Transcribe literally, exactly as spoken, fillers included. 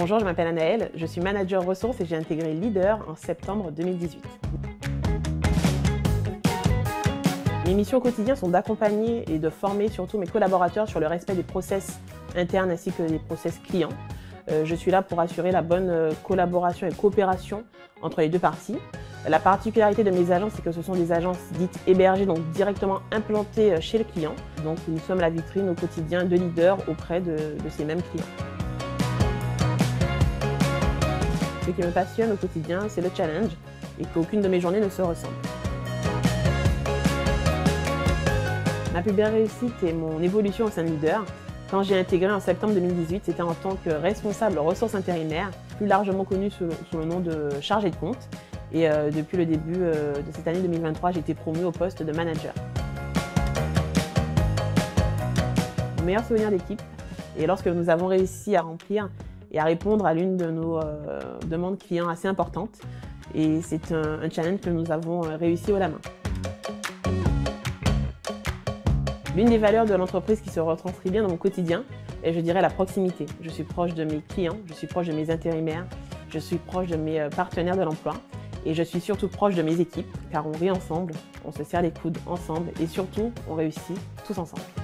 Bonjour, je m'appelle Anaëlle, je suis manager ressources et j'ai intégré Leader en septembre deux mille dix-huit. Mes missions au quotidien sont d'accompagner et de former surtout mes collaborateurs sur le respect des process internes ainsi que des process clients. Euh, je suis là pour assurer la bonne collaboration et coopération entre les deux parties. La particularité de mes agences, c'est que ce sont des agences dites hébergées, donc directement implantées chez le client. Donc nous sommes la vitrine au quotidien de Leader auprès de, de ces mêmes clients. Ce qui me passionne au quotidien, c'est le challenge et qu'aucune de mes journées ne se ressemble. Ma plus belle réussite est mon évolution au sein de Leader. Quand j'ai intégré en septembre deux mille dix-huit, c'était en tant que responsable ressources intérimaires, plus largement connu sous, sous le nom de chargé de compte. Et euh, depuis le début euh, de cette année deux mille vingt-trois, j'ai été promue au poste de manager. Mon meilleur souvenir d'équipe est lorsque nous avons réussi à remplir et à répondre à l'une de nos euh, demandes clients assez importantes. Et c'est un, un challenge que nous avons réussi haut la main. L'une des valeurs de l'entreprise qui se retranscrit bien dans mon quotidien est, je dirais, la proximité. Je suis proche de mes clients, je suis proche de mes intérimaires, je suis proche de mes partenaires de l'emploi et je suis surtout proche de mes équipes car on rit ensemble, on se serre les coudes ensemble et surtout on réussit tous ensemble.